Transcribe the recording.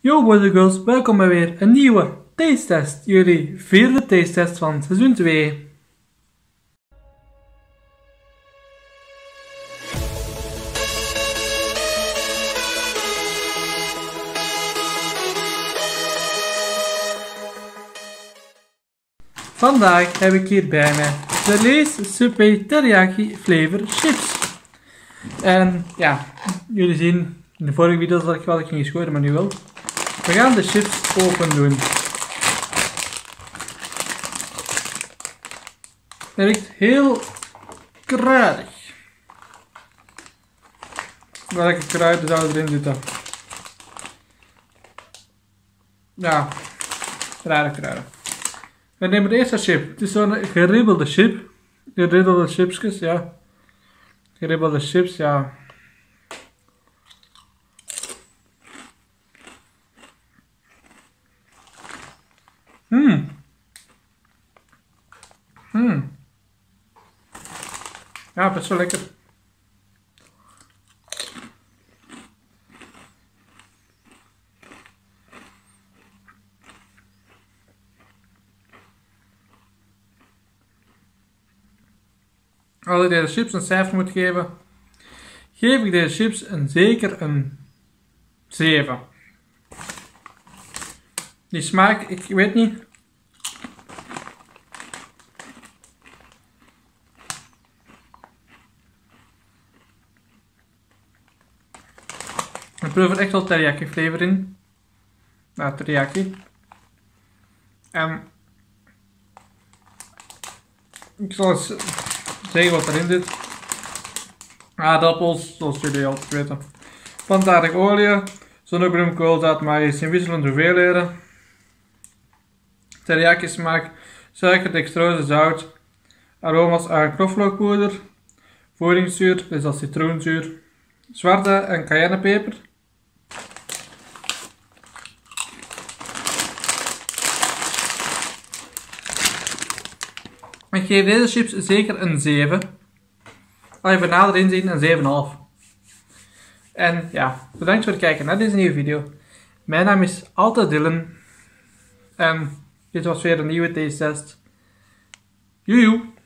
Yo boys en girls, welkom bij weer een nieuwe taste test. Jullie vierde taste test van seizoen 2. Vandaag heb ik hier bij mij de Lay's Subway Teriyaki Flavor Chips. En ja, jullie zien in de vorige video's dat ik wel ging scoren, maar nu wel. We gaan de chips open doen. Het ruikt heel kruidig. Welke kruiden zouden erin zitten? Ja, kruiden. We nemen de eerste chip. Het is zo'n geribbelde chip. Geribbelde chipsjes, ja. Geribbelde chips, ja. Ja, best wel lekker. Als ik deze chips een cijfer moet geven, geef ik deze chips zeker een 7. Die smaak, ik weet niet. Ik proef er echt wel teriyaki flavor in. Nou, teriyaki. Ik zal eens zeggen wat erin zit. Aardappels, zoals jullie altijd weten. Plantaardig olie, zonnebloem, koolzaad, maïs in wisselende hoeveelheden. Teriyaki smaak, suiker, dextrose, zout. Aroma's aan knoflookpoeder. Voedingszuur, dus dat is citroenzuur. Zwarte en cayennepeper. Ik geef deze chips zeker een 7. Als je nader inzien een 7,5. En ja, bedankt voor het kijken naar deze nieuwe video. Mijn naam is altijd Dylan. En dit was weer een nieuwe taste test. Joejoe!